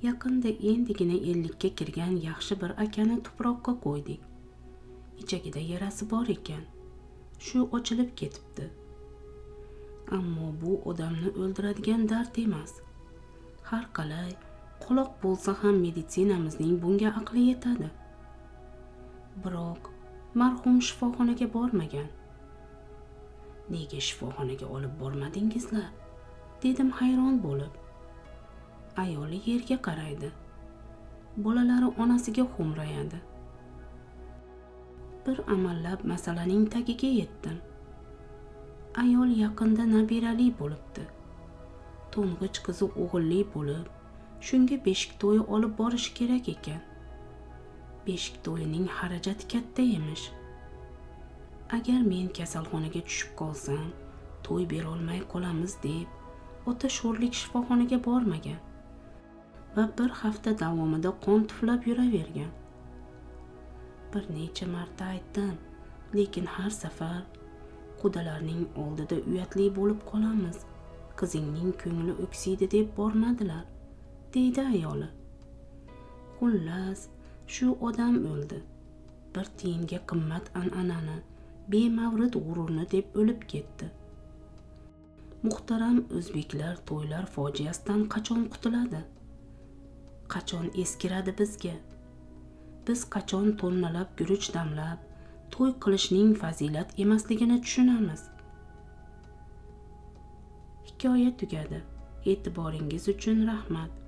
Yaqinda endigina 50 ga kirgan yaxshi bir akani tuproqqa qo'ydik. Ichagida yarasi bor ekan. Shu ochilib ketibdi. Ammo bu odamni o'ldiradigan dard emas. Har qalay quloq bo'lsa ham meditsinamizning bunga aqli yetadi. Biroq marhum shifoxonaga bormagan. Nega shifoxonaga olib bormadingizlar? Dedim hayron bo'lib. Ayoli yerga qaraydi. Bolalari onasiga xo'mrayadi. Bir amallab masalaning tagiga yetdim. Ayol yaqinda nabirali bo'libdi. To'ng'ich qizi o'g'illi bo'lib, shunga beshik to'yi olib borish kerak ekan. Beshik to'yining xarajati katta emish. Agar men kasalxonaga tushib qolsam, to'y bera olmay qolamiz deb, ota sho'rlik shifoxonaga bormagan va bir hafta davomida qon tuflab yuravergan. Bir necha marta aytdim, lekin har safar qudalarning oldida uyatli bo'lib qolamiz. Qizingning ko'ngli o'ksiydi deb bormadilar, deydi ayoli. Xullas, shu odam o'ldi. Bir tiyinga qimmat an'anani, bemavrid g'ururni deb o'lib ketdi. Muhtaram o'zbeklar to'ylar fojiasidan qachon qutuladi? Qachon eskiradi bizga? Biz qachon tonnalab guruch damlab, to'y qilishning fazilat emasligini tushunamiz? Hikoya tugadi. E'tiboringiz uchun rahmat.